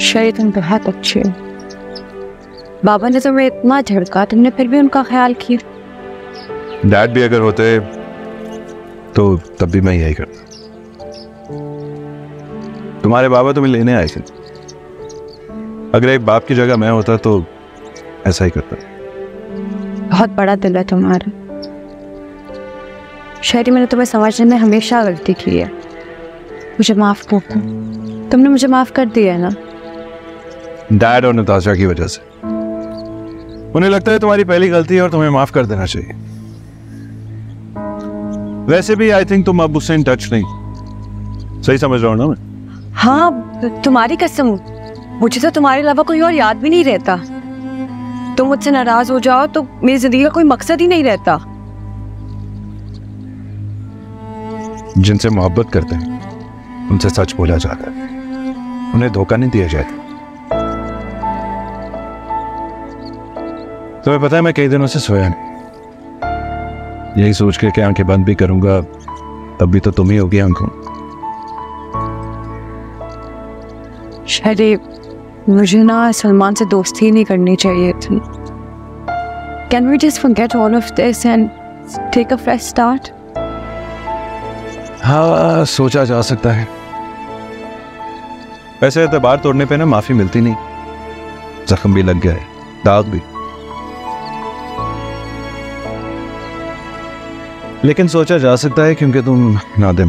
शरी तुम बहुत अच्छे हो। बाबा ने तुम्हें इतना झड़का, तुमने फिर भी उनका ख्याल किया। डैड भी अगर होते तो तब भी मैं यही करता। तुम्हारे बाबा तुम्हें लेने आए थे, अगर एक बाप की जगह मैं होता तो ऐसा ही करता। बहुत बड़ा दिल है तुम्हारा। शरी, मैंने तुम्हें समझने में हमेशा गलती की है, मुझे माफ कर दो। तुमने मुझे माफ कर दिया है ना? डैड और नताशा की वजह से। उन्हें लगता है तुम्हारी पहली गलती है और तुम्हें माफ कर देना चाहिए। वैसे भी आई थिंक तुम अब उससे इन टच नहीं। सही समझ रहा हूं ना मैं? हाँ, तुम्हारी कसम, मुझे तो तुम्हारे अलावा कोई और याद भी नहीं रहता। तुम मुझसे नाराज हो जाओ तो मेरी जिंदगी का कोई मकसद ही नहीं रहता। जिनसे मोहब्बत करते हैं उनसे सच बोला जाता है, उन्हें धोखा नहीं दिया जाता। तुम्हें पता है मैं कई दिनों से सोया नहीं, यही सोच के कि आंखें बंद भी करूंगा तब भी तो तुम ही होगी आंखों। शरीफ, मुझे ना सलमान से दोस्ती ही नहीं करनी चाहिए थी। Can we just forget all of this and take a fresh start? हाँ, सोचा जा सकता है। वैसे एतबार तोड़ने पे ना माफी मिलती नहीं, जख्म भी लग गया है, दाग भी। लेकिन सोचा जा सकता है क्योंकि तुम नादिम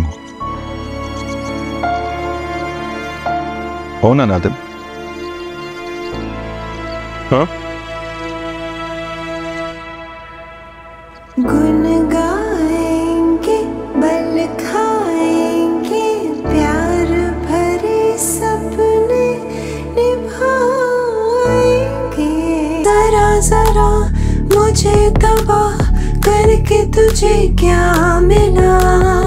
हो ना नादिम? हाँ? गुन गाएंगे, बल खाएंगे, प्यार भरे सपने निभाएंगे। जरा जरा मुझे तबाह करके तुझे क्या मिला?